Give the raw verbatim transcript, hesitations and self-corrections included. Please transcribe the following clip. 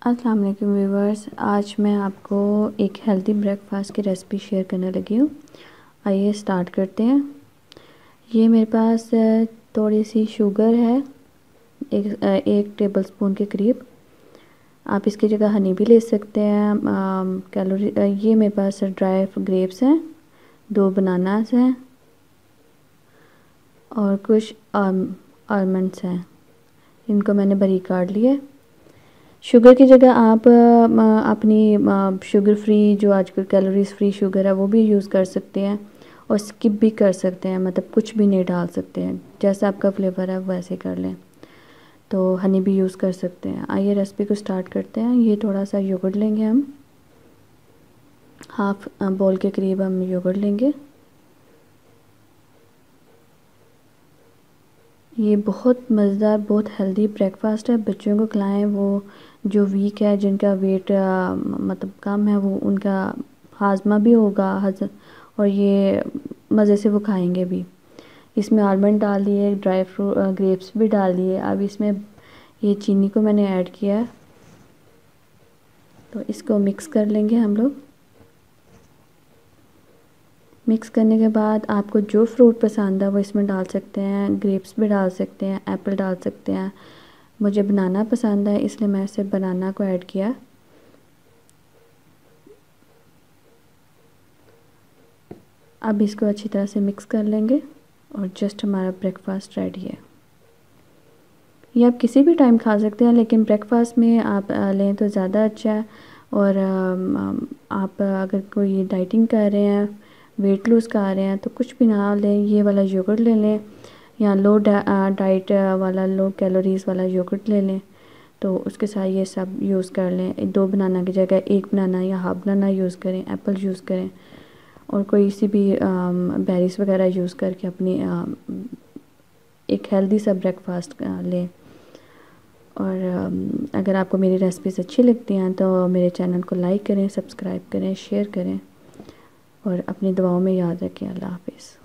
अस्सलाम वालेकुम व्यूवर्स, आज मैं आपको एक हेल्दी ब्रेकफास्ट की रेसिपी शेयर करने लगी हूँ। आइए स्टार्ट करते हैं। ये मेरे पास थोड़ी सी शुगर है, एक एक टेबलस्पून के करीब। आप इसकी जगह हनी भी ले सकते हैं। कैलोरी ये मेरे पास ड्राई ग्रेप्स हैं, दो बनानास हैं और कुछ आलमंड्स हैं। इनको मैंने बारीक काट लिया। शुगर की जगह आप अपनी शुगर फ्री, जो आजकल कैलोरीज फ्री शुगर है, वो भी यूज़ कर सकते हैं और स्किप भी कर सकते हैं, मतलब कुछ भी नहीं डाल सकते हैं। जैसा आपका फ्लेवर है वैसे कर लें। तो हनी भी यूज़ कर सकते हैं। आइए रेसिपी को स्टार्ट करते हैं। ये थोड़ा सा योगर्ट लेंगे हम, हाफ बोल के करीब हम योगर्ट लेंगे। ये बहुत मज़ेदार, बहुत हेल्दी ब्रेकफास्ट है। बच्चों को खिलाएं, वो जो वीक है, जिनका वेट मतलब कम है, वो उनका हाजमा भी होगा हजम, और ये मज़े से वो खाएंगे भी। इसमें आलमंड डाल दिए, ड्राई फ्रूट ग्रेप्स भी डाल दिए। अब इसमें ये चीनी को मैंने ऐड किया है, तो इसको मिक्स कर लेंगे हम लोग। मिक्स करने के बाद आपको जो फ्रूट पसंद है वो इसमें डाल सकते हैं। ग्रेप्स भी डाल सकते हैं, एप्पल डाल सकते हैं। मुझे बनाना पसंद है, इसलिए मैं सिर्फ बनाना को ऐड किया। अब इसको अच्छी तरह से मिक्स कर लेंगे और जस्ट हमारा ब्रेकफास्ट रेडी है। ये आप किसी भी टाइम खा सकते हैं, लेकिन ब्रेकफास्ट में आप लें तो ज़्यादा अच्छा है। और आप अगर कोई डाइटिंग कर रहे हैं, वेट लूज़ कर रहे हैं, तो कुछ भी ना लें, ये वाला योगर्ट ले लें, या लो डाइट वाला, लो कैलोरीज़ वाला योगर्ट ले लें। तो उसके साथ ये सब यूज़ कर लें। दो बनाना की जगह एक बनाना या हाफ बनाना यूज़ करें, एप्पल यूज़ करें, और कोई सी भी बेरीज वगैरह यूज़ करके अपनी आ, एक हेल्दी सा ब्रेकफास्ट लें। और अगर आपको मेरी रेसिपीज़ अच्छी लगती हैं तो मेरे चैनल को लाइक करें, सब्सक्राइब करें, शेयर करें और अपनी दुआओं में याद रखें। अल्लाह हाफ़िज़।